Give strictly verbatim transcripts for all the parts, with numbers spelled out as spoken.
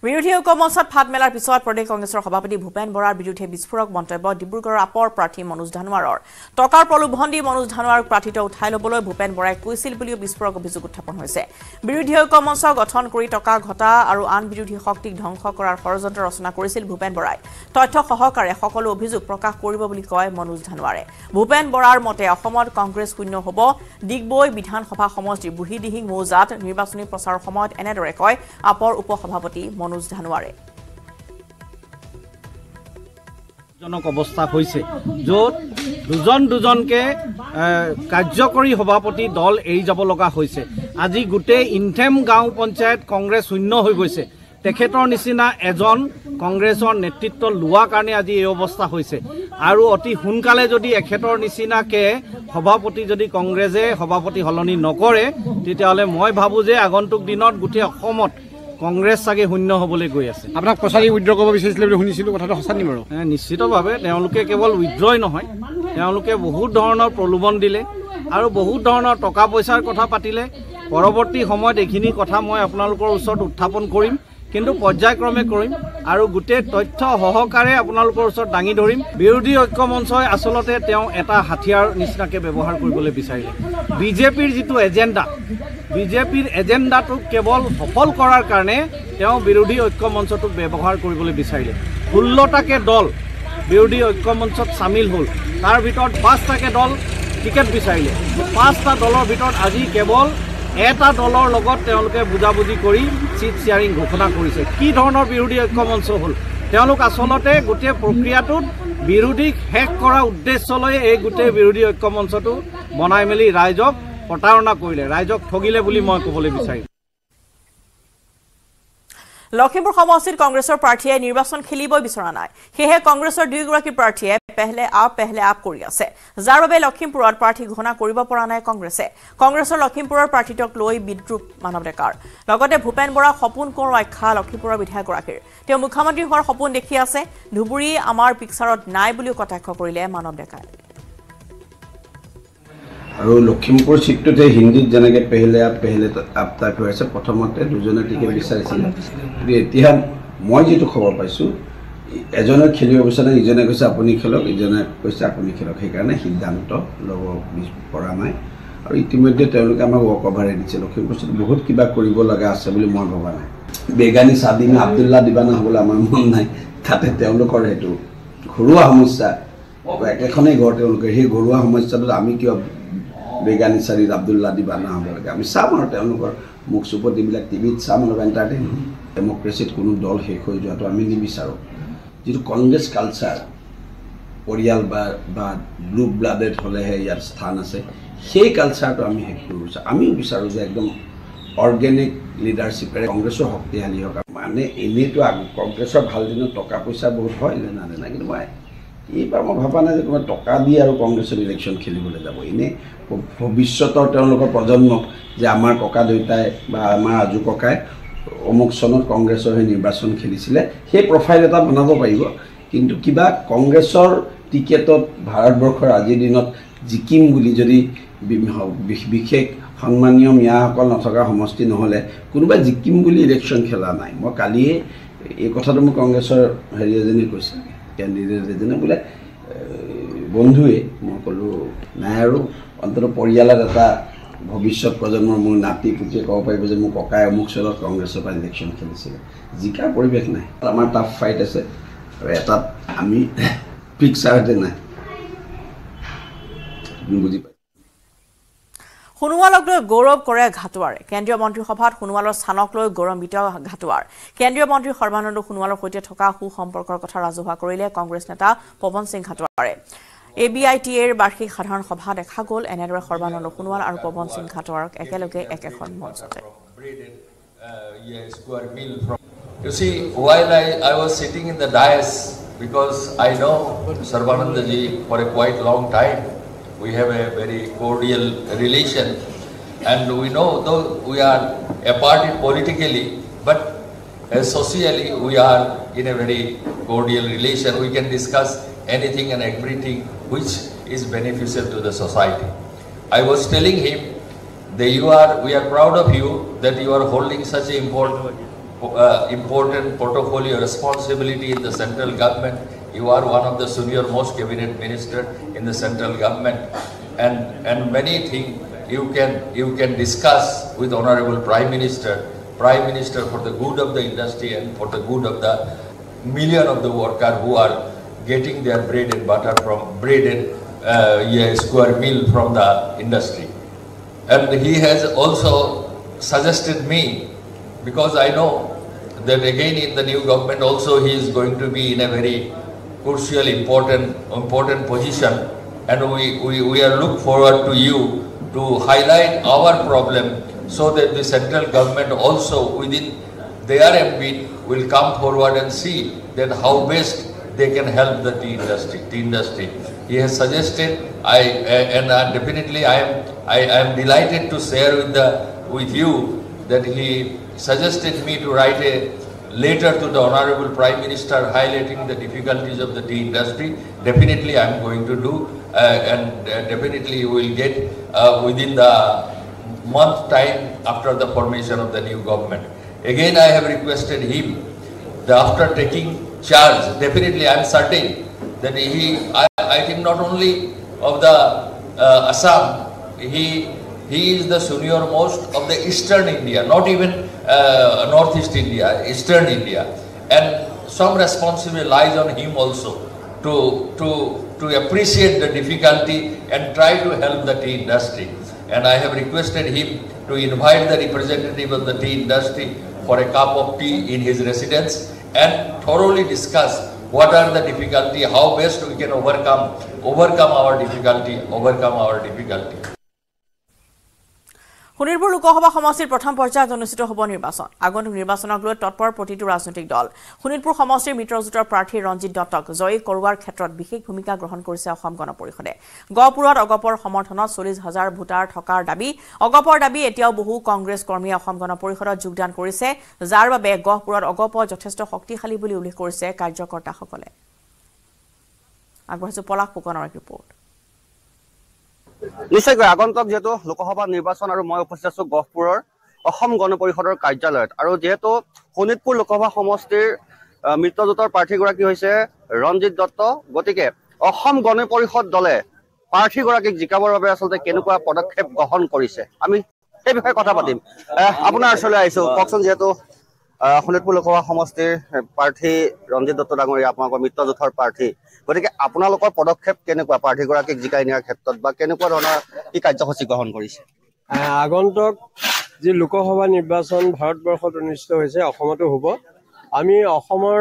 বিৰোধী ঐক্যমঞ্চত ফাট মেলাৰ পিছত প্ৰদেশ কংগ্ৰেছৰ সভাপতি ভূপেন বৰাৰ বিৰুদ্ধে বিস্ফোৰক মন্তব্য ডিব্ৰুগড়ৰ আপৰ প্ৰাৰ্থী মনোজ ধানোৱাৰৰ টকাৰ প্ৰলোভন দি মনোজ ধানোৱাৰক প্ৰাৰ্থিত উঠাই ল'বলৈ ভূপেন বৰাই কৈছিল বুলিও বিস্ফোৰক অভিযোগ উত্থাপন হৈছে বিৰোধী ঐক্যমঞ্চ গঠন কৰি টকা ঘটা আৰু আন বিৰোধী শক্তিক ধ্বংস কৰাৰ ষড়যন্ত্ৰ ৰচনা কৰিছিল ভূপেন বৰাই তথ্য সহকাৰে সকলো অভিযোগ প্ৰকাশ কৰিব বুলি কয় মনোজ ধানোৱাৰে ভূপেন বৰাৰ মতে অসমত কংগ্ৰেছ শূন্য হ'ব ডিগবৈ বিধানসভা সমষ্টিৰ বুঢ়ীদিহিং মৌজাত নিৰ্বাচনী প্ৰচাৰৰ সময়ত এনেদৰে কয় আপৰ উপসভাপতি মনোজ ধানোৱাৰে জনক অৱস্থা হৈছে য'ত দুজন দুজনকে কাৰ্যকৰী সভাপতি দল এৰি যাব লগা হৈছে আজি গোটেই ইনথেম গাঁও পঞ্চায়ত কংগ্ৰেছ শূন্য হৈ গৈছে তেখেতৰ নিচিনা এজন কংগ্ৰেছৰ নেতৃত্ব লোৱাৰ কাৰণে আজি এই অৱস্থা হৈছে আৰু অতি সোনকালে যদি এখেতৰ নিচিনাকে সভাপতি যদি কংগ্ৰেছে সভাপতি সলনি নকৰে তেতিয়াহ'লে মই ভাবোঁ যে আগন্তুক দিনত গোটেই অসমত কংগ্ৰেছ চাগে শূন্য হ'বলৈ গৈ আছে আপোনাক প্ৰচাৰী উইথড্ৰ কৰিব বিচাৰিছিলে বুলি শুনিছিলোঁ কথাটো সঁচা নি বাৰু নিশ্চিতভাৱে তেওঁলোকে কেৱল উইথড্ৰই নহয় তেওঁলোকে বহুত ধৰণৰ প্ৰলোভন দিলে আৰু বহুত ধৰণৰ টকা পইচাৰ কথা পাতিলে পৰৱৰ্তী সময়ত এইখিনি কথা মই আপোনালোকৰ ওচৰত উত্থাপন কৰিম কিন্তু পৰ্যায়ক্ৰমে কৰিম আৰু গোটেই তথ্য সহকাৰে আপোনালোকৰ ওচৰত দাঙি ধৰিম বিৰোধী ঐক্যমঞ্চই আচলতে তেওঁ এটা হাতিয়াৰ নিচিনাকৈ ব্যৱহাৰ কৰিবলৈ বিচাৰিলে বিজেপিৰ যিটো এজেণ্ডা বিজেপিৰ এজেণ্ডাটোক কেৱল সফল কৰাৰ কাৰণে তেওঁ বিৰোধী ঐক্যমঞ্চটোক ব্যৱহাৰ কৰিবলৈ বিচাৰিলে ষোল্লটাকে দল বিৰোধী ঐক্যমঞ্চত চামিল হ'ল তাৰ ভিতৰত পাঁচটাকে দল টিকেট বিচাৰিলে পাঁচটা দলৰ ভিতৰত আজি কেৱল এটা দলৰ লগত তেওঁলোকে বুজাবুজি কৰি চিট শ্বেয়াৰিং ঘোষণা কৰিছে কি ধৰণৰ বিৰোধী ঐক্যমঞ্চ হ'ল তেওঁলোক আচলতে গোটেই প্ৰক্ৰিয়াটোত বিৰোধীক শেষ কৰা উদ্দেশ্যলৈ এই গোটেই বিৰোধী ঐক্যমঞ্চটো বনাই মেলি ৰাইজক প্ৰতাৰণা কৰিলে ৰাইজক ঠগিলে বুলি মই ক'বলৈ বিচাৰিম লখিমপুৰ সমষ্টিত কংগ্ৰেছৰ প্ৰাৰ্থীয়ে নিৰ্বাচন খেলিবই বিচৰা নাই সেয়ে কংগ্ৰেছৰ দুইগৰাকী প্ৰাৰ্থীয়ে পেহলে আপ পেহলে আপ কৰি আছে যাৰ বাবে লখিমপুৰত প্ৰাৰ্থী ঘোষণা কৰিব পৰা নাই কংগ্ৰেছে কংগ্ৰেছৰ লখিমপুৰৰ প্ৰাৰ্থীটোক লৈ বিদ্ৰুপ মানৱ ডেকাৰ লগতে ভূপেন বৰা সপোন কোঁৱৰ আখ্যা লখিমপুৰৰ বিধায়কগৰাকীৰ তেওঁ মুখ্যমন্ত্ৰী হোৱাৰ সপোন দেখি আছে ধুবুৰী আমাৰ পিকচাৰত নাই বুলিও কটাক্ষ কৰিলে মানৱ ডেকাই আৰু লখিমপুৰ চিটটোতে হিন্দীত যেনেকৈ পেহলে আপ পেহলে আপ টাইপ হৈ আছে প্ৰথমতে দুজনে টিকেট বিচাৰিছিলে কিন্তু এতিয়া মই যিটো খবৰ পাইছোঁ এজনে খেলিব বিচাৰে ইজনে কৈছে আপুনি খেলক ইজনে কৈছে আপুনি খেলক সেইকাৰণে সিদ্ধান্ত ল'ব পৰা নাই আৰু ইতিমধ্যে তেওঁলোকে আমাক ৱক অভাৰে দিছে লখিমপুৰ চিট বহুত কিবা কৰিব লগা আছে বুলি মই ভবা নাই বেগানী চাদিমে আব্দুল্লাহ দিবানা হ'বলৈ আমাৰ মন নাই তাতে তেওঁলোকৰ সেইটো ঘৰুৱা সমস্যা একেখনেই ঘৰ তেওঁলোকে সেই ঘৰুৱা সমস্যাটোত আমি কিয় বেগানী চাৰিত আব্দুল্লাহ দিবানা হ'ব লাগে আমি চাম আৰু তেওঁলোকৰ মুখ চুপত এইবিলাক টিভিত চাম আৰু এণ্টাৰটেইন ডেমক্ৰেচিত কোনো দল শেষ হৈ যোৱাটো আমি নিবিচাৰোঁ যিটো কংগ্ৰেছ কালচাৰ পৰিয়াল বা বা ব্লু ব্লাডেড হ'লেহে ইয়াৰ স্থান আছে সেই কালচাৰটো আমি শেষ কৰিব বিচাৰোঁ আমিও বিচাৰোঁ যে একদম অৰ্গেনিক লিডাৰশ্বিপেৰে কংগ্ৰেছৰ শক্তিশালী হওক মানে এনেইতো কংগ্ৰেছৰ ভাল দিনত টকা পইচা বহুত হয় নে নাজানে কিন্তু মই এইবাৰ মই ভবা নাই যে তোমাৰ টকা দি আৰু কংগ্ৰেছৰ ইলেকশ্যন খেলিবলৈ যাব এনেই ভৱিষ্যতৰ তেওঁলোকৰ প্ৰজন্মক যে আমাৰ ককা দেউতাই বা আমাৰ আজু ককাই অমুক চনত কংগ্ৰেছৰ সেই নিৰ্বাচন খেলিছিলে সেই প্ৰফাইল এটা বনাব পাৰিব কিন্তু কিবা কংগ্ৰেছৰ টিকেটত ভাৰতবৰ্ষৰ আজিৰ দিনত জিকিম বুলি যদি বিশেষ সন্মানীয় মিয়াসকল নথকা সমষ্টি নহ'লে কোনোবাই জিকিম বুলি ইলেকশ্যন খেলা নাই মই কালিয়ে এই কথাটো মোক কংগ্ৰেছৰ হেৰি এজনে কৈছে কেণ্ডিডেট এজনে বোলে বন্ধুৱে মই ক'লোঁ নাই আৰু অন্ততঃ পৰিয়ালত এটা ভৱিষ্যত প্ৰজন্মৰ মোৰ নাতি পুতিয়ে ক'ব পাৰিব যে মোৰ ককাই অমুক চনত কংগ্ৰেছৰ পৰা ইলেকশ্যন খেলিছিলে জিকাৰ পৰিৱেশ নাই আমাৰ টাফ ফাইট আছে আৰু এটাত আমি পিকচাৰতে নাই বুজি পাই সোণোৱালক লৈ গৌৰৱ কৰে ঘাটোৱাৰে কেন্দ্ৰীয় মন্ত্ৰীসভাত সোণোৱালৰ স্থানক লৈ গৌৰৱান্বিত ঘাটোৱাৰ কেন্দ্ৰীয় মন্ত্ৰী সৰ্বানন্দ সোণোৱালৰ সৈতে থকা সুসম্পৰ্কৰ কথা ৰাজহুৱা কৰিলে কংগ্ৰেছ নেতা পৱন সিং ঘাটোৱাৰে এ বি আই টি এৰ বাৰ্ষিক সাধাৰণ সভা দেখা গ'ল এনেদৰে সৰ্বানন্দ সোণোৱাল আৰু পৱন সিং ঘাটোৱাৰক একেলগে একেখন মঞ্চতে You see, while I, I was sitting in the dais, because I know Sarvananda ji for a quite long time, we have a very cordial relation, and we know though we are apart politically, but uh, socially we are in a very cordial relation. We can discuss anything and everything which is beneficial to the society. I was telling him that you are, we are proud of you that you are holding such an important uh, important portfolio responsibility in the central government. You are one of the senior most cabinet minister in the central government, and and many things you can you can discuss with Honorable Prime Minister. Prime Minister for the good of the industry and for the good of the million of the workers who are getting their bread and butter from bread and uh, yeah, square meal from the industry. And he has also suggested me, because I know that again in the new government also he is going to be in a very crucial, important, important position, and we, we, we are look forward to you to highlight our problem, so that the central government also within their ambit will come forward and see that how best they can help the tea industry. Tea industry. He has suggested, I uh, and uh, definitely I am I, I am delighted to share with the with you that he suggested me to write a letter to the Honorable Prime Minister highlighting the difficulties of the tea industry. Definitely I am going to do, uh, and uh, definitely you will get uh, within the month time after the formation of the new government. Again I have requested him that after taking charge, definitely I am certain that he, I, I think not only of the uh, Assam, he he is the senior most of the Eastern India, not even uh, Northeast India, Eastern India, and some responsibility lies on him also to to to appreciate the difficulty and try to help the tea industry. And I have requested him to invite the representative of the tea industry for a cup of tea in his residence and thoroughly discuss what are the difficulty, how best we can overcome, overcome our difficulty, overcome our difficulty. Sonitpur Lok Sabha সমষ্টিৰ প্ৰথম পৰ্যায়ত অনুষ্ঠিত হ'ব নিৰ্বাচন। আগন্তুক নিৰ্বাচনক লৈ তৎপৰ প্ৰতিটো ৰাজনৈতিক দল। শোণিতপুৰ সমষ্টিৰ মিত্ৰজোঁটৰ প্ৰাৰ্থী ৰঞ্জিত দত্তক জয়ী কৰোৱাৰ ক্ষেত্ৰত বিশেষ ভূমিকা গ্ৰহণ কৰিছে অসম গণ পৰিষদে। গহপুৰত অগপৰ সমৰ্থনত চল্লিছ হাজাৰ ভোটাৰ থকাৰ দাবী। অগপৰ দাবী এতিয়াও বহু কংগ্ৰেছ কৰ্মীয়ে অসম গণ পৰিষদত যোগদান কৰিছে, যাৰ বাবে গহপুৰত অগপ যথেষ্ট শক্তিশালী বুলি উল্লেখ কৰিছে কাৰ্যকৰ্তাসকলে। আগবঢ়াইছো পলাশ ফুকনৰ এক ৰিপৰ্ট। নিশ্চয়কৈ আগন্তুক যেহেতু লোকসভা নিৰ্বাচন আৰু মই উপস্থিত আছো গহপুৰৰ অসম গণ পৰিষদৰ কাৰ্যালয়ত, আৰু যেহেতু শোণিতপুৰ লোকসভা সমষ্টিৰ মিত্ৰজোঁটৰ প্ৰাৰ্থীগৰাকী হৈছে ৰঞ্জিত দত্ত, গতিকে অসম গণ পৰিষদ দলে প্ৰাৰ্থীগৰাকীক জিকাবৰ বাবে আচলতে কেনেকুৱা পদক্ষেপ গ্ৰহণ কৰিছে আমি সেই বিষয়ে কথা পাতিম। আপোনাৰ ওচৰলৈ আহিছো, কওকচোন, যিহেতু শোণিতপুৰ লোকসভা সমষ্টিৰ প্ৰাৰ্থী ৰঞ্জিত দত্ত ডাঙৰীয়া আপোনালোকৰ মিত্ৰজোঁটৰ প্ৰাৰ্থী, গতিকে আপোনালোকৰ পদক্ষেপ কেনেকুৱা প্ৰাৰ্থীগৰাকীক জিকাই নিয়াৰ ক্ষেত্ৰত, বা কেনেকুৱা ধৰণৰ কি কাৰ্যসূচী গ্ৰহণ কৰিছে? আগন্তুক যি লোকসভা নিৰ্বাচন ভাৰতবৰ্ষত অনুষ্ঠিত হৈছে, অসমতো হ'ব। আমি অসমৰ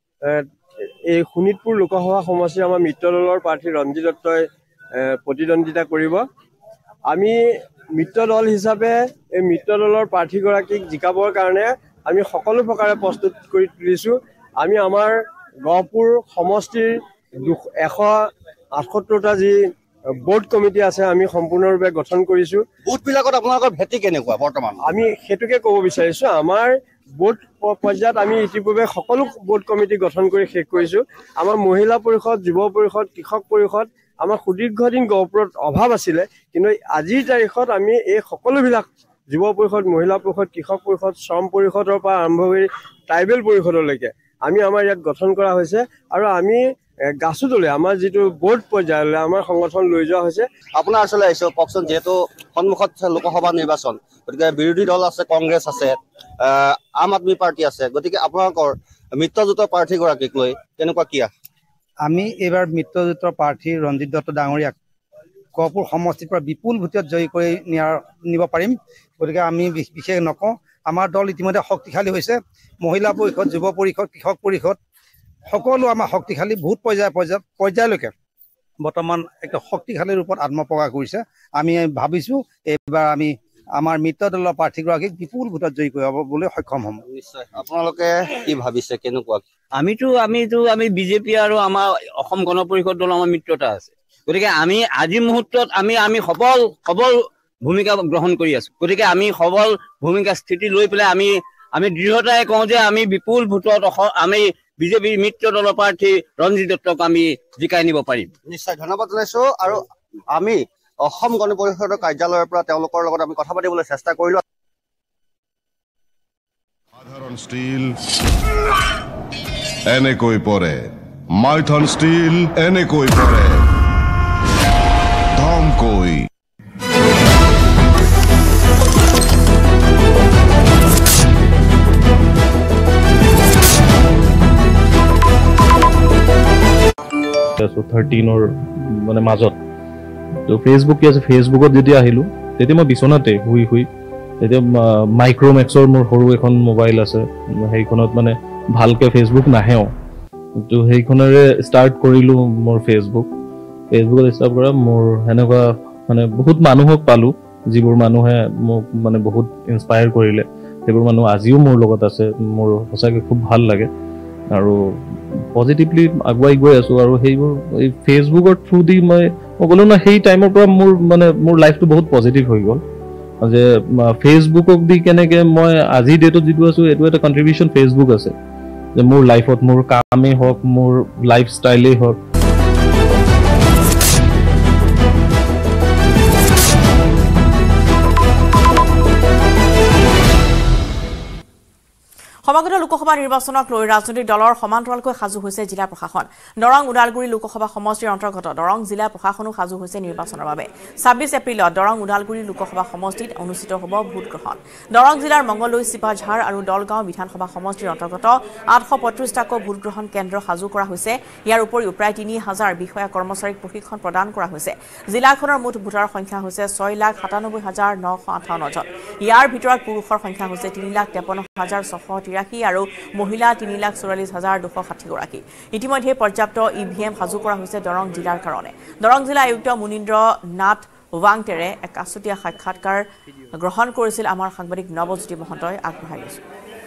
এই শোণিতপুৰ লোকসভা সমষ্টিৰ আমাৰ মিত্ৰ দলৰ প্ৰাৰ্থী ৰঞ্জিত দত্তই প্ৰতিদ্বন্দ্বিতা কৰিব। আমি মিত্ৰ দল হিচাপে এই মিত্ৰ দলৰ প্ৰাৰ্থীগৰাকীক জিকাবৰ কাৰণে আমি সকলো প্ৰকাৰে প্ৰস্তুত কৰি তুলিছোঁ। আমি আমাৰ গহপুৰ সমষ্টিৰ দুশ এশ আঠসত্তৰটা যি বোৰ্ড কমিটি আছে আমি সম্পূৰ্ণৰূপে গঠন কৰিছোঁ। বুথবিলাকত আপোনালোকৰ ভেটি কেনেকুৱা বৰ্তমান? আমি সেইটোকে ক'ব বিচাৰিছোঁ। আমাৰ বোৰ্ড পৰ্যায়ত আমি ইতিপূৰ্বে সকলো বোৰ্ড কমিটি গঠন কৰি শেষ কৰিছোঁ। আমাৰ মহিলা পৰিষদ, যুৱ পৰিষদ, কৃষক পৰিষদ, আমাৰ সুদীৰ্ঘদিন গহপুৰত অভাৱ আছিলে, কিন্তু আজিৰ তাৰিখত আমি এই সকলোবিলাক যুৱ পৰিষদ, মহিলা পৰিষদ, কৃষক পৰিষদ, শ্ৰম পৰিষদৰ পৰা আৰম্ভ কৰি ট্ৰাইবেল পৰিষদলৈকে আমি আমাৰ ইয়াত গঠন কৰা হৈছে, আৰু আমি গাছোতলে আমাৰ যিটো বোৰ্ড পৰ্যায়লৈ আমাৰ সংগঠন লৈ যোৱা হৈছে। আপোনাৰ ওচৰলৈ আহিছোঁ, কওকচোন, যিহেতু সন্মুখত লোকসভা নিৰ্বাচন, গতিকে বিৰোধী দল আছে, কংগ্ৰেছ আছে, আম আদমি পাৰ্টি আছে, গতিকে আপোনালোকৰ মিত্ৰজোঁটৰ প্ৰাৰ্থীগৰাকীক লৈ কেনেকুৱা কি? আমি এইবাৰ মিত্ৰজোঁটৰ প্ৰাৰ্থী ৰঞ্জিত দত্ত ডাঙৰীয়াক গহপুৰ সমষ্টিৰ পৰা বিপুল ভোটত জয়ী কৰি নিয়াৰ নিব পাৰিম, গতিকে আমি বিশেষ নকওঁ। আমাৰ দল ইতিমধ্যে শক্তিশালী হৈছে। মহিলা পৰিষদ, যুৱ পৰিষদ, কৃষক পৰিষদ সকলো আমাৰ শক্তিশালী, ভোট পৰ্যায় পৰ্যায় পৰ্যায়লৈকে বৰ্তমান একটা শক্তিশালী ৰূপত আত্মপ্ৰকাশ কৰিছে। আমি ভাবিছোঁ এইবাৰ আমি আমাৰ মিত্ৰ দলৰ প্ৰাৰ্থীগৰাকীক বিপুল ভোটত জয়ী কৰিবলৈ সক্ষম হ'ম। নিশ্চয়। আপোনালোকে কি ভাবিছে, কেনেকুৱা? আমিতো আমিতো আমি বিজেপি আৰু আমাৰ অসম গণ পৰিষদ দল আমাৰ মিত্ৰতা আছে, গতিকে আমি আজিৰ মুহূৰ্তত আমি আমি সবল সবল ভূমিকা গ্ৰহণ কৰি আছো। গতিকে আমি সবল ভূমিকা স্থিতি লৈ পেলাই আমি আমি দৃঢ়তাৰে কওঁ যে আমি বিপুল ভোটত আমি বিজেপিৰ মিত্ৰ দলৰ প্ৰাৰ্থী ৰঞ্জিত দত্তক আমি জিকাই নিব পাৰিম। নিশ্চয়, ধন্যবাদ জনাইছো। আৰু আমি অসম গণ পৰিষদৰ কাৰ্যালয়ৰ পৰা তেওঁলোকৰ লগত আমি কথা পাতিবলৈ চেষ্টা কৰিলো। ষ্টীল এনেকৈ পৰে মাইথন ষ্টীল এনেকৈ পৰে ধমকৈ থাৰ্টিনৰ মানে মাজত তো ফেচবুক কি আছে ফেচবুকত যেতিয়া আহিলোঁ তেতিয়া মই বিচনাতে শুই শুই তেতিয়া মাইক্ৰ'মেক্সৰ মোৰ সৰু এখন মোবাইল আছে সেইখনত মানে ভালকৈ ফেচবুক নাহেও তো সেইখনেৰে ষ্টাৰ্ট কৰিলোঁ মোৰ ফেচবুক ফেচবুকত ষ্টাৰ্ট কৰা মোৰ সেনেকুৱা মানে বহুত মানুহক পালোঁ যিবোৰ মানুহে মোক মানে বহুত ইনস্পায়াৰ কৰিলে সেইবোৰ মানুহ আজিও মোৰ লগত আছে মোৰ সঁচাকৈ খুব ভাল লাগে আৰু পজিটিভলি আগুৱাই গৈ আছোঁ আৰু সেইবোৰ এই ফেচবুকৰ থ্ৰু দি মই মই ক'লোঁ না সেই টাইমৰ পৰা মোৰ মানে মোৰ লাইফটো বহুত পজিটিভ হৈ গ'ল যে ফেচবুকক দি কেনেকৈ মই আজিৰ ডেটত যিটো আছোঁ এইটো এটা কণ্ট্ৰিবিউশ্যন ফেচবুক আছে যে মোৰ লাইফত মোৰ কামেই হওক মোৰ লাইফ ষ্টাইলেই হওক সমাগত লোকসভা নিৰ্বাচনক লৈ ৰাজনৈতিক দলৰ সমান্তৰালকৈ সাজু হৈছে জিলা প্ৰশাসন দৰং ওদালগুৰি লোকসভা সমষ্টিৰ অন্তৰ্গত দৰং জিলা প্ৰশাসনো সাজু হৈছে নিৰ্বাচনৰ বাবে ছাব্বিছ এপ্ৰিলত দৰং ওদালগুৰি লোকসভা সমষ্টিত অনুষ্ঠিত হ'ব ভোটগ্ৰহণ দৰং জিলাৰ মংগলদৈ চিপাঝাৰ আৰু দলগাঁও বিধানসভা সমষ্টিৰ অন্তৰ্গত আঠশ পঁয়ত্ৰিশটাকৈ ভোটগ্ৰহণ কেন্দ্ৰ সাজু কৰা হৈছে ইয়াৰ উপৰিও প্ৰায় তিনি হাজাৰ বিষয়া কৰ্মচাৰীক প্ৰশিক্ষণ প্ৰদান কৰা হৈছে জিলাখনৰ মুঠ ভোটাৰৰ সংখ্যা হৈছে ছয় লাখ সাতানব্বৈ হাজাৰ নশ আঠাৱন্ন জন ইয়াৰ ভিতৰত পুৰুষৰ সংখ্যা হৈছে তিনি লাখ তেপন্ন হাজাৰ ছশ তিৰাশী আৰু মহিলা তিনি লাখ চৌৰাল্লিছ হাজাৰ দুশ ষাঠি গৰাকী ইতিমধ্যে পৰ্যাপ্ত ই ভি এম সাজু কৰা হৈছে দৰং জিলাৰ কাৰণে দৰং জিলা আয়ুক্ত মুনীন্দ্ৰ নাথ ৱাংটেৰে এক আছুতীয়া সাক্ষাৎকাৰ গ্ৰহণ কৰিছিল আমাৰ সাংবাদিক নৱজ্যোতি মহন্তই আগবঢ়াই দিছে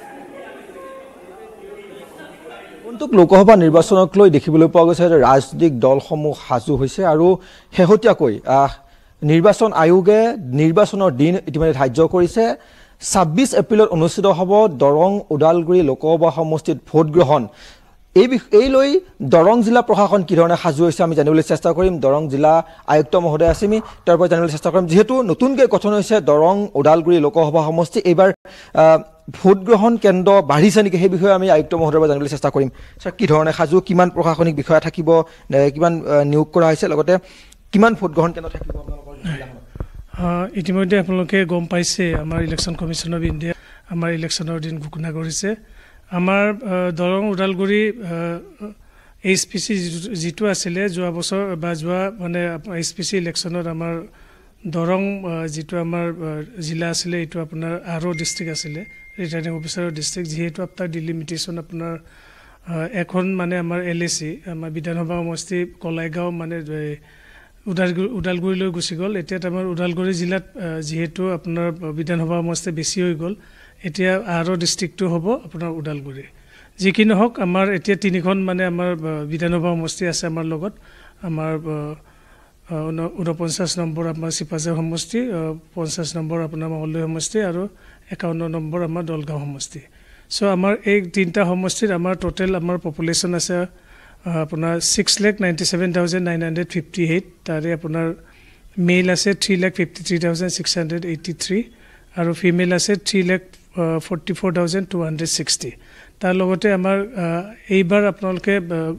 কোনটোক লোকসভা নিৰ্বাচনক লৈ দেখিবলৈ পোৱা গৈছে যে ৰাজনৈতিক দলসমূহ সাজু হৈছে আৰু শেহতীয়াকৈ নিৰ্বাচন আয়োগে নিৰ্বাচনৰ দিন ইতিমধ্যে ধাৰ্য কৰিছে ছাব্বিছ এপ্ৰিলত অনুষ্ঠিত হ'ব দৰং ওদালগুৰি লোকসভা সমষ্টিত ভোট গ্ৰহণ এই এই লৈ দৰং জিলা প্ৰশাসন কি ধৰণে সাজু হৈছে আমি জানিবলৈ চেষ্টা কৰিম দৰং জিলা আয়ুক্ত মহোদয় আছে আমি তাৰ পৰা জানিবলৈ চেষ্টা কৰিম যেহেতু নতুনকৈ গঠন হৈছে দৰং ওদালগুৰি লোকসভা সমষ্টি এইবাৰ ভোট গ্ৰহণ কেন্দ্ৰ বাঢ়িছে নেকি সেই বিষয়ে আমি আয়ুক্ত মহোদয়ৰ পৰা জানিবলৈ চেষ্টা কৰিম ছাৰ কি ধৰণে সাজু কিমান প্ৰশাসনিক বিষয়া থাকিব কিমান নিয়োগ কৰা হৈছে লগতে কিমান ভোট গ্ৰহণ কেন্দ্ৰ থাকিব আপোনালোকৰ ইতিমধ্যে আপোনালোকে গম পাইছে আমাৰ ইলেকশ্যন কমিশ্যন অফ ইণ্ডিয়া আমাৰ ইলেকশ্যনৰ দিন ঘোষণা কৰিছে আমাৰ Darrang Udalguri H P C যিটো আছিলে যোৱা বছৰ বা যোৱা মানে এইচ পি চি ইলেকশ্যনত আমাৰ দৰং যিটো আমাৰ জিলা আছিলে এইটো আপোনাৰ আৰ অ' ডিষ্ট্ৰিক্ট আছিলে ৰিটাৰ্নিং অফিচাৰৰ ডিষ্ট্ৰিক্ট যিহেতু আপোনাৰ ডিলিমিটেশ্যন আপোনাৰ এখন মানে আমাৰ এল এ চি আমাৰ বিধানসভা সমষ্টি কলাইগাঁও মানে ওদালগুৰি ওদালগুৰিলৈ গুচি গ'ল এতিয়া আমাৰ ওদালগুৰি জিলাত যিহেতু আপোনাৰ বিধানসভা সমষ্টি বেছি হৈ গ'ল এতিয়া আৰ অ' ডিষ্ট্ৰিক্টটো হ'ব আপোনাৰ ওদালগুৰি যি কি নহওক আমাৰ এতিয়া তিনিখন মানে আমাৰ বিধানসভা সমষ্টি আছে আমাৰ লগত আমাৰ ঊনপঞ্চাছ নম্বৰ আপোনাৰ চিপাঝাৰ সমষ্টি পঞ্চাছ নম্বৰ আপোনাৰ মংগলদৈ সমষ্টি আৰু একাৱন্ন নম্বৰ আমাৰ দলগাঁও সমষ্টি চ' আমাৰ এই তিনিটা সমষ্টিত আমাৰ টোটেল আমাৰ পপুলেশ্যন আছে আপোনাৰ six lakh ninety seven thousand nine hundred fifty eight তাৰে আপোনাৰ মেইল আছে three lakh fifty three thousand six hundred eighty three আৰু ফিমেল আছে three lakh forty four thousand two hundred sixty তাৰ লগতে আমাৰ এইবাৰ আপোনালোকে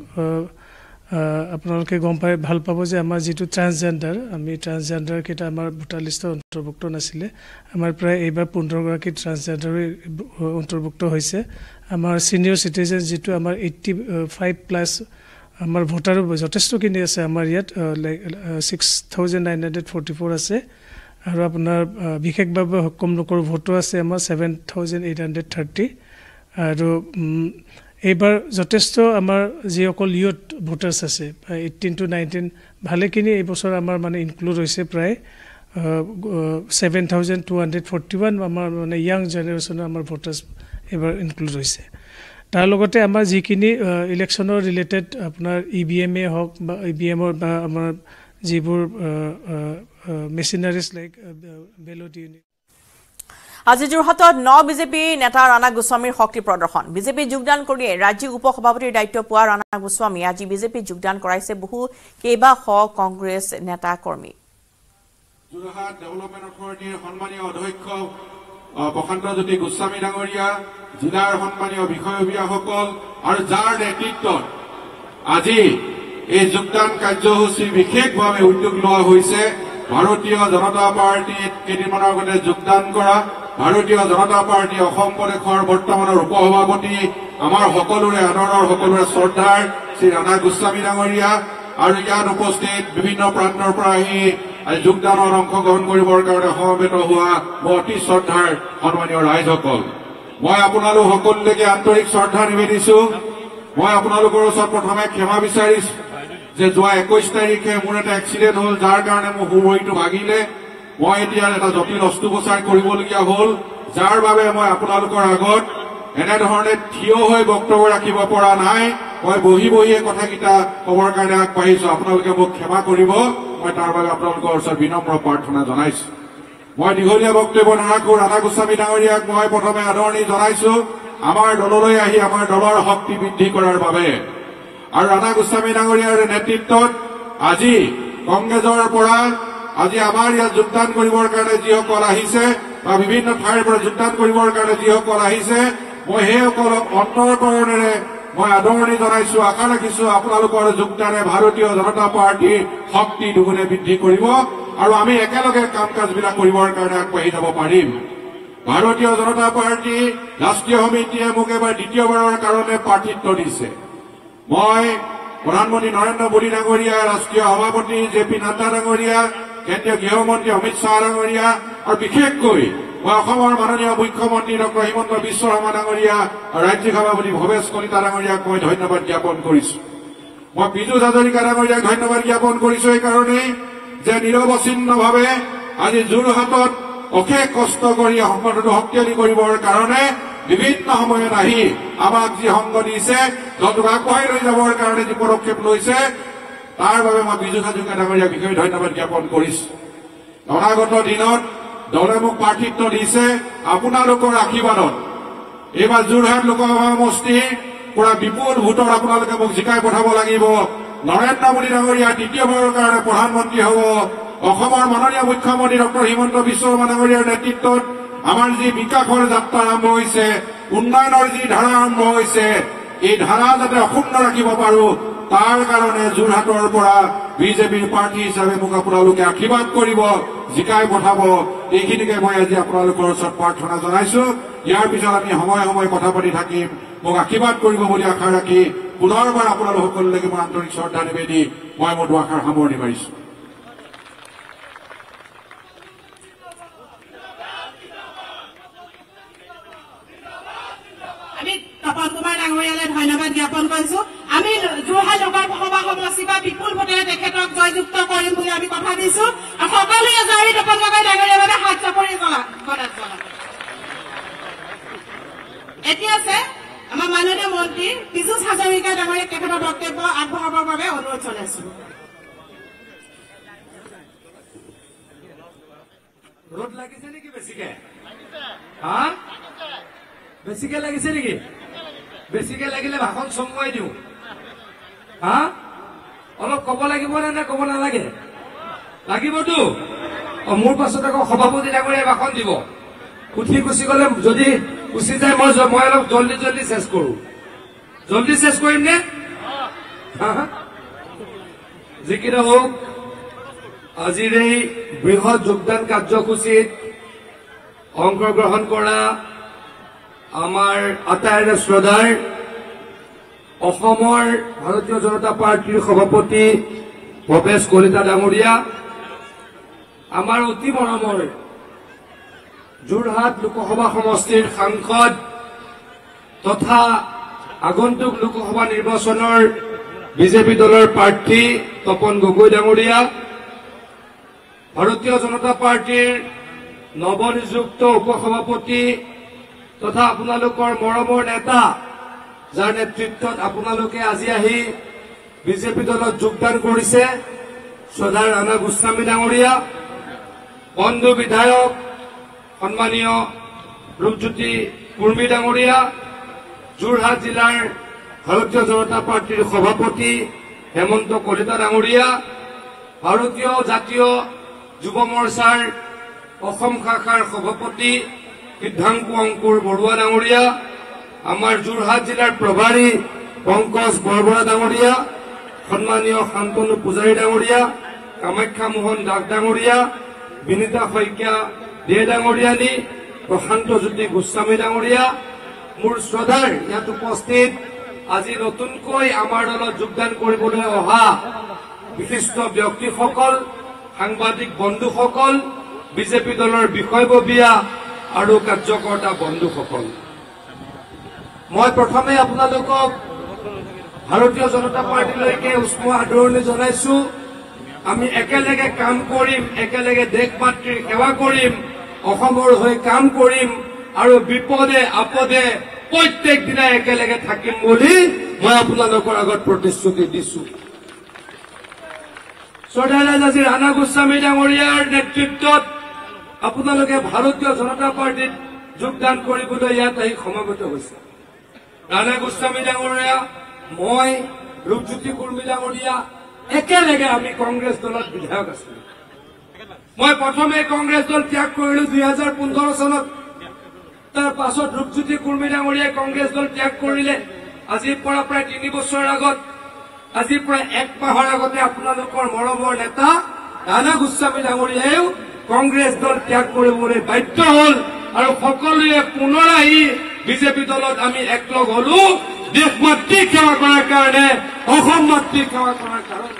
আপোনালোকে গম পাই ভাল পাব যে আমাৰ যিটো ট্ৰান্সজেণ্ডাৰ আমি ট্ৰান্সজেণ্ডাৰকেইটা আমাৰ ভোটাৰ লিষ্টত অন্তৰ্ভুক্ত নাছিলে আমাৰ প্ৰায় এইবাৰ পোন্ধৰগৰাকী ট্ৰান্সজেণ্ডাৰে অন্তৰ্ভুক্ত হৈছে আমাৰ ছিনিয়ৰ চিটিজেন যিটো আমাৰ এইট্টি ফাইভ প্লাছ আমাৰ ভোটাৰো যথেষ্টখিনি আছে আমাৰ ইয়াত six thousand nine hundred forty four আছে আৰু আপোনাৰ বিশেষভাৱে সক্ষম লোকৰ ভোটো আছে আমাৰ seven thousand eight hundred thirty আৰু এইবাৰ যথেষ্ট আমাৰ যিসকল ইউথ ভোটাৰ্ছ আছে এইটিন টু নাইনটিন ভালেখিনি এই বছৰ আমাৰ মানে ইনক্লুড হৈছে প্ৰায় seven thousand two hundred forty one আমাৰ মানে য়াং জেনেৰেশ্যনৰ আমাৰ ভোটাৰ্ছ এইবাৰ ইনক্লুড হৈছে তাৰ লগতে আমাৰ যিখিনি ইলেকশ্যনৰ ৰিলেটেড আপোনাৰ ই ভি এমে হওক বা ই ভি এমৰ বা আমাৰ যিবোৰ মেচিনাৰিজ লাইক বেলট ইউনিট আজি যোৰহাটত ন বিজেপি নেতা ৰাণা গোস্বামীৰ শক্তি প্ৰদৰ্শন বিজেপি যোগদান কৰিয়ে ৰাজ্যিক উপ সভাপতিৰ দায়িত্ব পোৱা ৰাণা গোস্বামী আজি বিজেপি যোগদান কৰাইছে বহু কেইবা শ কংগ্ৰেছ নেতা কৰ্মী যোৰহাট ডেভেলপমেণ্ট অথৰিটিৰ সন্মানীয় অধ্যক্ষ প্ৰশান্তজ্যোতি গোস্বামী ডাঙৰীয়া, জিলাৰ সন্মানীয় বিষয়ববীয়াসকল আৰু যাৰ নেতৃত্বত আজি এই যোগদান কাৰ্যসূচী বিশেষভাৱে উদ্যোগ লোৱা হৈছে ভাৰতীয় জনতা পাৰ্টীত কেইদিনমানৰ আগতে যোগদান কৰা ভাৰতীয় জনতা পাৰ্টী অসম প্ৰদেশৰ বৰ্তমানৰ উপসভাপতি আমাৰ সকলোৰে আদৰৰ সকলোৰে শ্ৰদ্ধাৰ শ্ৰী ৰাধা গোস্বামী ডাঙৰীয়া আৰু ইয়াত উপস্থিত বিভিন্ন প্ৰান্তৰ পৰা আহি যোগদানত অংশগ্ৰহণ কৰিবৰ কাৰণে সমবেত হোৱা মোৰ অতি শ্ৰদ্ধাৰ সন্মানীয় ৰাইজসকল, মই আপোনালোক সকলোলৈকে আন্তৰিক শ্ৰদ্ধা নিবেদিছো। মই আপোনালোকৰ ওচৰত প্ৰথমে ক্ষমা বিচাৰিছো যে যোৱা একৈশ তাৰিখে মোৰ এটা এক্সিডেণ্ট হ'ল, যাৰ কাৰণে মোৰ সোঁ ভৰিটো ভাগিলে। মই এতিয়া এটা জটিল অস্ত্ৰোপচাৰ কৰিবলগীয়া হ'ল, যাৰ বাবে মই আপোনালোকৰ আগত এনেধৰণে থিয় হৈ বক্তব্য ৰাখিব পৰা নাই। মই বহি বহিয়ে কথাকেইটা ক'বৰ কাৰণে আগবাঢ়িছো, আপোনালোকে মোক ক্ষমা কৰিব। মই তাৰ বাবে আপোনালোকৰ ওচৰত বিনম্ৰ প্ৰাৰ্থনা জনাইছো। মই দীঘলীয়া বক্তব্য নাৰাখো, ৰাধা গোস্বামী ডাঙৰীয়াক মই প্ৰথমে আদৰণি জনাইছো আমাৰ দললৈ আহি আমাৰ দলৰ শক্তি বৃদ্ধি কৰাৰ বাবে। আৰু ৰাধা গোস্বামী ডাঙৰীয়াৰ নেতৃত্বত আজি কংগ্ৰেছৰ পৰা আজি আমাৰ ইয়াত যোগদান কৰিবৰ কাৰণে যিসকল আহিছে বা বিভিন্ন ঠাইৰ পৰা যোগদান কৰিবৰ কাৰণে যিসকল আহিছে, মই সেইসকলক অন্তৰকৰণেৰে মই আদৰণি জনাইছো। আশা ৰাখিছো আপোনালোকৰ যোগদানে ভাৰতীয় জনতা পাৰ্টীৰ শক্তি দুগুণে বৃদ্ধি কৰিব আৰু আমি একেলগে কাম কাজবিলাক কৰিবৰ কাৰণে আগবাঢ়ি যাব পাৰিম। ভাৰতীয় জনতা পাৰ্টী ৰাষ্ট্ৰীয় সমিতিয়ে মোক এবাৰ দ্বিতীয়বাৰৰ কাৰণে প্ৰাৰ্থিত্ব দিছে। মই প্ৰধানমন্ত্ৰী নৰেন্দ্ৰ মোদী ডাঙৰীয়া, ৰাষ্ট্ৰীয় সভাপতি জে পি নাড্ডা ডাঙৰীয়া, কেন্দ্ৰীয় গৃহমন্ত্ৰী অমিত শ্বাহ ডাঙৰীয়া আৰু বিশেষকৈ মই অসমৰ মাননীয় মুখ্যমন্ত্ৰী ডক্টৰ হিমন্ত বিশ্ব শৰ্মা ডাঙৰীয়া আৰু ৰাজ্যিক সভাপতি ভৱেশ কলিতা ডাঙৰীয়াক মই ধন্যবাদ জ্ঞাপন কৰিছো। মই পীযুষ হাজৰিকা ডাঙৰীয়াক ধন্যবাদ জ্ঞাপন কৰিছো এইকাৰণেই যে নিৰৱচ্ছিন্নভাৱে আজি যোৰহাটত অশেষ কষ্ট কৰি সংগঠনটো শক্তিশালী কৰিবৰ কাৰণে বিভিন্ন সময়ত আহি আমাক যি সংগ দিছে, দলটোক আগবঢ়াই লৈ যাবৰ কাৰণে যি পদক্ষেপ লৈছে, তাৰ বাবে মই পীযুষ হাজৰিকা ডাঙৰীয়াক বিশেষ ধন্যবাদ জ্ঞাপন কৰিছো। অনাগত দিনত দলে মোক প্ৰাৰ্থিত্ব দিছে আপোনালোকৰ আশীৰ্বাদত। এইবাৰ যোৰহাট লোকসভা সমষ্টিৰ পৰা বিপুল ভোটত আপোনালোকে মোক জিকাই পঠাব লাগিব। নৰেন্দ্ৰ মোদী ডাঙৰীয়া দ্বিতীয়বাৰৰ কাৰণে প্ৰধানমন্ত্ৰী হ'ব। অসমৰ মাননীয় মুখ্যমন্ত্ৰী ডক্টৰ হিমন্ত বিশ্ব শৰ্মা ডাঙৰীয়াৰ নেতৃত্বত আমাৰ যি বিকাশৰ যাত্ৰা আৰম্ভ হৈছে, উন্নয়নৰ যি ধাৰা আৰম্ভ হৈছে, এই ধাৰা যাতে অক্ষুণ্ণ ৰাখিব পাৰো, তাৰ কাৰণে যোৰহাটৰ পৰা বিজেপিৰ প্ৰাৰ্থী হিচাপে মোক আপোনালোকে আশীৰ্বাদ কৰিব, জিকাই পঠাব। এইখিনিকে মই আজি আপোনালোকৰ ওচৰত প্ৰাৰ্থনা জনাইছো। ইয়াৰ পিছত আমি সময়ে সময়ে কথা পাতি থাকিম। মোক আশীৰ্বাদ কৰিব বুলি আশা ৰাখি পুনৰবাৰ আপোনালোক সকলোলৈকে মই আন্তৰিক শ্ৰদ্ধা নিবেদি মই মোৰ দুআষাৰ সামৰণি মাৰিছো। আমি তপন কুমাৰ ডাঙৰীয়ালৈ ধন্যবাদ জ্ঞাপন কৰিছো। আমি যোৰহাট লোকসভা সমষ্টি বা বিপুল ভোটেৰে তেখেতক জয়যুক্ত কৰিম বুলি আমি কথা দিছো। আৰু সকলোৱে জয়ী তপন গগৈ ডাঙৰীয়াৰ বাবে হাত চাপৰি জনাম। এতিয়া আছে আমাৰ মাননীয় মন্ত্ৰী পীযুষ হাজৰিকা ডাঙৰীয়াক তেখেতৰ বক্তব্য আগবঢ়াবৰ বাবে অনুৰোধ জনাইছো। ৰ'দ লাগিছে নেকি বেছিকে? হা বেছিকে লাগিছে নেকি? বেছিকে লাগিলে ভাষণ চমুৱাই দিওঁ। হা অলপ ক'ব লাগিব নে নে ক'ব নালাগে? লাগিবতো। মোৰ পাছত আকৌ সভাপতি ডাঙৰীয়াই ভাষণ দিব। উঠি গুচি গ'লে যদি গুচি যায় মই মই অলপ জল্দি জল্দি চেছ কৰো। জল্দি চেছ কৰিম নে? যি কি নহওক, আজিৰ এই বৃহৎ যোগদান কাৰ্যসূচীত অংশগ্ৰহণ কৰা আমাৰ আটাইৰে শ্ৰদ্ধাৰ অসমৰ ভাৰতীয় জনতা পাৰ্টীৰ সভাপতি ভৱেশ কলিতা ডাঙৰীয়া, আমাৰ অতি মৰমৰ যোৰহাট লোকসভা সমষ্টিৰ সাংসদ তথা আগন্তুক লোকসভা নিৰ্বাচনৰ বিজেপি দলৰ প্ৰাৰ্থী তপন গগৈ ডাঙৰীয়া, ভাৰতীয় জনতা পাৰ্টীৰ নৱনিযুক্ত উপসভাপতি তথা আপোনালোকৰ মৰমৰ নেতা, যাৰ নেতৃত্বত আপোনালোকে আজি আহি বিজেপি দলত যোগদান কৰিছে, শ্ৰদ্ধাৰ ৰাধা গোস্বামী ডাঙৰীয়া, বন্ধু বিধায়ক সন্মানীয় ৰূপজ্যোতি কুৰ্মী ডাঙৰীয়া, যোৰহাট জিলাৰ ভাৰতীয় জনতা পাৰ্টীৰ সভাপতি হেমন্ত কলিতা ডাঙৰীয়া, ভাৰতীয় জাতীয় যুৱ মৰ্চাৰ অসম শাখাৰ সভাপতি সিদ্ধাংকু অংকুৰ বৰুৱা ডাঙৰীয়া, আমাৰ যোৰহাট জিলাৰ প্ৰভাৰী পংকজ বৰবৰা ডাঙৰীয়া, সন্মানীয় শান্তনু পূজাৰী ডাঙৰীয়া, কামাখ্যা মোহন দাস ডাঙৰীয়া, বিনীতা শইকীয়া দে ডাঙৰীয়ানী, প্ৰশান্তজ্যোতি গোস্বামী ডাঙৰীয়া, মোৰ শ্ৰদ্ধাৰ ইয়াত উপস্থিত আজি নতুনকৈ আমাৰ দলত যোগদান কৰিবলৈ অহা বিশিষ্ট ব্যক্তিসকল, সাংবাদিক বন্ধুসকল, বিজেপি দলৰ বিষয়ববীয়া আৰু কাৰ্যকৰ্তা বন্ধুসকল, মই প্ৰথমে আপোনালোকক ভাৰতীয় জনতা পাৰ্টিলৈকে উষ্ম আদৰণি জনাইছো। আমি একেলগে কাম কৰিম, একেলগে দেশ মাতৃৰ সেৱা কৰিম, অসমৰ হৈ কাম কৰিম আৰু বিপদে আপদে প্ৰত্যেক দিনাই একেলগে থাকিম বুলি মই আপোনালোকৰ আগত প্ৰতিশ্ৰুতি দিছো। শ্ৰদ্ধাৰাজ আজি ৰাণা গোস্বামী ডাঙৰীয়াৰ নেতৃত্বত আপোনালোকে ভাৰতীয় জনতা পাৰ্টিত যোগদান কৰিবলৈ ইয়াত আহি সমাবেত হৈছে। ৰাণা গোস্বামী ডাঙৰীয়া, মই, ৰূপজ্যোতি কুৰ্মী ডাঙৰীয়া একেলগে আমি কংগ্ৰেছ দলত বিধায়ক আছিলো। মই প্ৰথমে কংগ্ৰেছ দল ত্যাগ কৰিলো দুই হাজাৰ পোন্ধৰ চনত। তাৰ পাছত ৰূপজ্যোতি কুৰ্মী ডাঙৰীয়াই কংগ্ৰেছ দল ত্যাগ কৰিলে। আজিৰ পৰা প্ৰায় তিনি বছৰৰ আগত, আজিৰ পৰা এক মাহৰ আগতে আপোনালোকৰ মৰমৰ নেতা ৰাণা গোস্বামী ডাঙৰীয়াইও কংগ্ৰেছ দল ত্যাগ কৰিবলৈ বাধ্য হল আৰু সকলোৱে পুনৰ আহি বিজেপি দলত আমি একলগ হলো দেশ মাতৃক সেৱা কৰাৰ কাৰণে, অসম মাতৃক সেৱা কৰাৰ কাৰণে।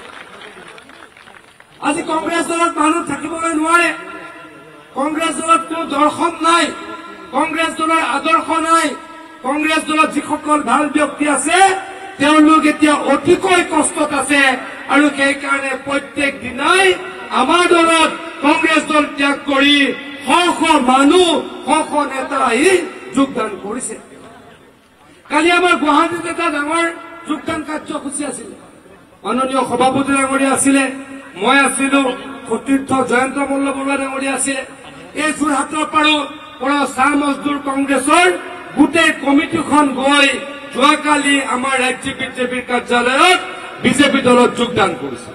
আজি কংগ্ৰেছ দলত মানুহ থাকিবলৈ নোৱাৰে। কংগ্ৰেছ দলত কোনো দৰ্শন নাই, কংগ্ৰেছ দলৰ আদৰ্শ নাই। কংগ্ৰেছ দলত যিসকল ভাল ব্যক্তি আছে তেওঁলোক এতিয়া অতিকৈ কষ্টত আছে আৰু সেইকাৰণে প্ৰত্যেক দিনাই আমাৰ দলত কংগ্ৰেছ দল ত্যাগ কৰি শ শ মানুহ, শ শ নেতা আহি যোগদান কৰিছে। কালি আমাৰ গুৱাহাটীত এটা ডাঙৰ যোগদান কাৰ্যসূচী আছিলে। মাননীয় সভাপতি ডাঙৰীয়া আছিলে, মই আছিলো, সতীৰ্থ জয়ন্ত মল্ল বৰুৱা ডাঙৰীয়া আছিলে। এই যোৰহাটৰ পৰা চাহ মজদুৰ কংগ্ৰেছৰ গোটেই কমিটিখন গৈ যোৱাকালি আমাৰ ৰাজ্যিক বিজেপিৰ কাৰ্যালয়ত বিজেপি দলত যোগদান কৰিছে।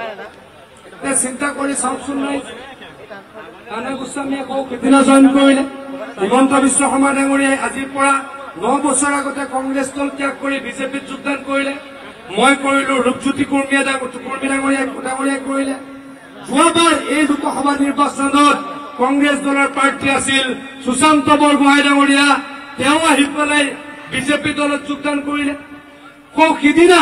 চিন্তা কৰি চাওকচোন, নাই ৰাণা গোস্বামীয়ে আকৌ সিদিনা জইন কৰিলে। হিমন্ত বিশ্ব শৰ্মা ডাঙৰীয়াই আজিৰ পৰা ন বছৰ আগতে কংগ্ৰেছ দল ত্যাগ কৰি বিজেপিত যোগদান কৰিলে। মই কৰিলো, ৰূপজ্যোতি কুৰ্মী কুৰ্মী ডাঙৰীয়াই ডাঙৰীয়াই কৰিলে। যোৱাবাৰ এই লোকসভা নিৰ্বাচনত কংগ্ৰেছ দলৰ প্ৰাৰ্থী আছিল সুশান্ত বৰগোহাঁই ডাঙৰীয়া, তেওঁ আহি পেলাই বিজেপি দলত যোগদান কৰিলে। কৌ সিদিনা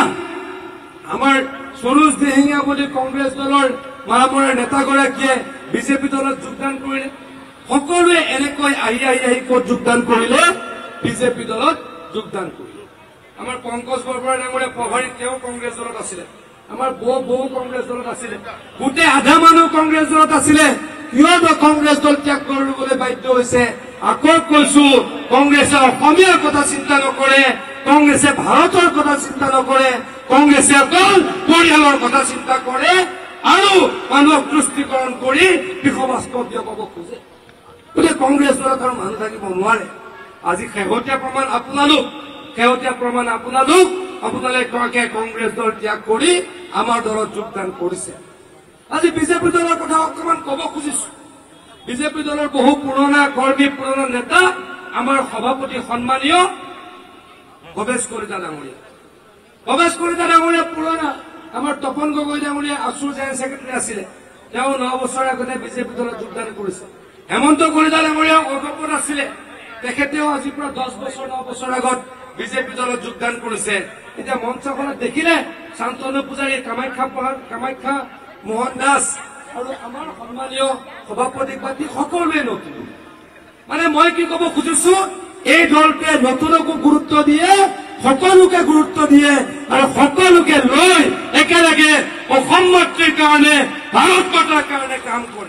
আমাৰ সৰোজ দিহিঙীয়া বুলি কংগ্ৰেছ দলৰ মাৰামৰা নেতাগৰাকীয়ে বিজেপি দলত যোগদান কৰিলে। সকলোৱে এনেকৈ আহি আহি আহি ক'ত যোগদান কৰিলে? বিজেপি দলত যোগদান কৰিলে। আমাৰ পংকজ বৰবৰা ডাঙৰীয়া প্ৰভাৰী, তেওঁ কংগ্ৰেছ দলত আছিলে। আমাৰ বৌ বৌ কংগ্ৰেছ দলত আছিলে। গোটেই আধা মানুহ কংগ্ৰেছ দলত আছিলে। কিয় কংগ্ৰেছ দল ত্যাগ কৰিবলৈ বাধ্য হৈছে? আকৌ কৈছো, কংগ্ৰেছে অসমীয়াৰ কথা চিন্তা নকৰে, কংগ্ৰেছে ভাৰতৰ কথা চিন্তা নকৰে, কংগ্ৰেছে অকল পৰিয়ালৰ কথা চিন্তা কৰে আৰু মানুহক তুষ্টিকৰণ কৰি বিষবাস্তৱ দেখুৱাব খোজে। গতিকে কংগ্ৰেছ দলত আৰু মানুহ থাকিব নোৱাৰে। আজি শেহতীয়া প্ৰমাণ আপোনালোক, শেহতীয়া প্ৰমাণ আপোনালোক আপোনালোকে কংগ্ৰেছ দল ত্যাগ কৰি আমাৰ দলত যোগদান কৰিছে। আজি বিজেপি দলৰ কথা অকণমান কব খুজিছো। বিজেপি দলৰ বহু পুৰণা কৰ্মী, পুৰণা নেতা, আমাৰ সভাপতি সন্মানীয় ভৱেশ কলিতা ডাঙৰীয়া। ভৱেশ কলিতা ডাঙৰীয়া পুৰণা, আমাৰ তপন গগৈ ডাঙৰীয়া আছুৰ জেনেৰেল ছেক্ৰেটাৰী আছিলে, তেওঁ ন বছৰ আগতে বিজেপি দলত যোগদান কৰিছে। হেমন্ত কলিতা ডাঙৰীয়া অগপত আছিলে, তেখেতেও আজিৰ পৰা দহ বছৰ ন বছৰ আগত বিজেপি দলত যোগদান কৰিছে। এতিয়া মঞ্চখনত দেখিলে শান্তনু পূজাৰী, কামাখ্যা কামাখ্যা মোহন দাস আৰু আমাৰ সন্মানীয় সভাপতি পাতি সকলোৱে নতুন। মানে মই কি কব খুজিছো, এই দলটোৱে নতুনকো গুৰুত্ব দিয়ে, সকলোকে গুৰুত্ব দিয়ে আৰু সকলোকে লৈ একেলগে অসম মাতৃৰ কাৰণে, ভাৰত মাতাৰ কাৰণে কাম কৰে।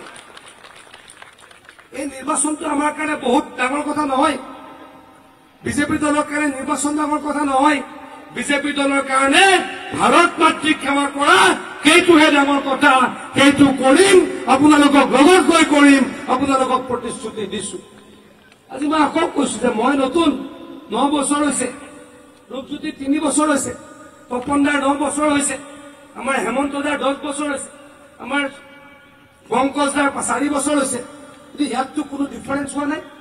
এই নিৰ্বাচনটো আমাৰ কাৰণে বহুত ডাঙৰ কথা নহয়। বিজেপি দলৰ কাৰণে নিৰ্বাচন ডাঙৰ কথা নহয়। বিজেপি দলৰ কাৰণে ভাৰত মাতৃক সেৱা কৰা সেইটোহে ডাঙৰ কথা। সেইটো কৰিম, আপোনালোকক লগত গৈ কৰিম, আপোনালোকক প্ৰতিশ্ৰুতি দিছো। আজি মই আকৌ কৈছো যে মই নতুন, ন বছৰ হৈছে, ৰূপজ্যোতি তিনি বছৰ হৈছে, তপন দাৰ ন বছৰ হৈছে, আমাৰ হেমন্ত দাৰ দহ বছৰ হৈছে, আমাৰ পংকজ দাৰ চাৰি বছৰ হৈছে। ইয়াততো কোনো ডিফাৰেন্স হোৱা নাই।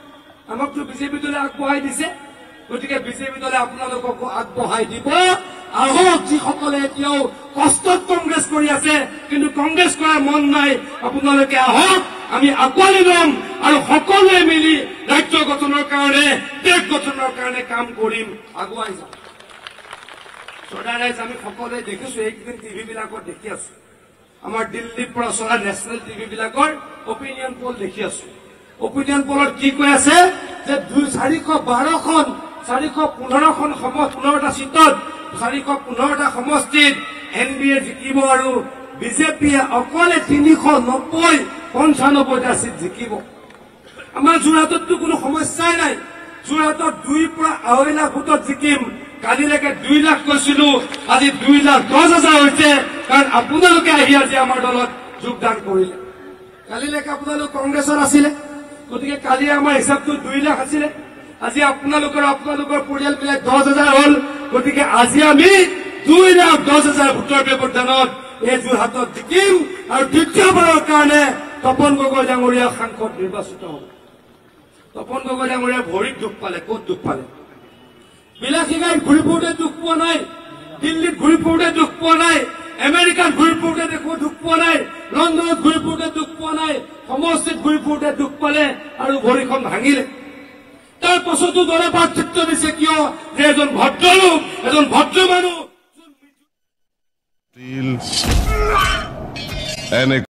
আমাকতো বিজেপি দলে আগবঢ়াই দিছে গতিকে বিজেপি দলে আপোনালোককো আগবঢ়াই দিব আহক যিসকলে এতিয়াও কষ্টত কংগ্ৰেছ কৰি আছে কিন্তু কংগ্ৰেছ কৰাৰ মন নাই আপোনালোকে আহক আমি আঁকোৱালি ল'ম আৰু সকলোৱে মিলি ৰাজ্য গঠনৰ কাৰণে দেশ গঠনৰ কাৰণে কাম কৰিম আগুৱাই যাম চৰ্দাৰাইজ আমি সকলোৱে দেখিছো এইকেইদিন টিভি বিলাকত দেখি আছো আমাৰ দিল্লীৰ পৰা চলা নেশ্যনেল টিভি বিলাকৰ অপিনিয়ন পল দেখি আছো অপিনিয়ন পলত কি কৈ আছে যে দুই চাৰিশ বাৰখন চাৰিশ পোন্ধৰখন পোন্ধৰটা চিটত চাৰিশ পোন্ধৰটা সমষ্টিত এন ডি এ জিকিব আৰু বিজেপিয়ে অকলে তিনিশ নব্বৈ পঞ্চানব্বৈটা চিট জিকিব আমাৰ যোৰহাটততো কোনো সমস্যাই নাই যোৰহাটত দুইৰ পৰা আঢ়ৈ লাখ ভোটত জিকিম কালিলৈকে দুই লাখ কৈছিলো আজি দুই লাখ দহ হাজাৰ হৈছে কাৰণ আপোনালোকে আহি আজি আমাৰ দলত যোগদান কৰিলে কালিলৈকে আপোনালোক কংগ্ৰেছত আছিলে গতিকে কালি আমাৰ হিচাপটো দুই লাখ আছিলে আজি আপোনালোকৰ আপোনালোকৰ পৰিয়াল মিলাই দহ হাজাৰ হল গতিকে আজি আমি দুই লাখ দহ হাজাৰ ভোটৰ ব্যৱধানত এই যোৰহাটত জিকিম আৰু দ্বিতীয়বাৰৰ কাৰণে তপন গগৈ ডাঙৰীয়া সাংসদ নিৰ্বাচিত হব তপন গগৈ ডাঙৰীয়া ভৰিত দুখ পালে ক'ত দুখ পালে বিলাসী গাড়ীত ঘূৰি ফুৰোতে দুখ পোৱা নাই দিল্লীত ঘূৰি ফুৰোতে দুখ পোৱা নাই আমেৰিকাত ঘূৰি ফুৰোতে দেখো দুখ পোৱা নাই লণ্ডনত ঘূৰি ফুৰোতে দুখ পোৱা নাই সমষ্টিত ঘূৰি ফুৰোতে দুখ পালে আৰু ভৰিখন ভাঙিলে তাৰ পাছতো দলে পাৰ্থক্য দিছে কিয় যে এজন ভদ্ৰলোক এজন ভদ্ৰ মানুহ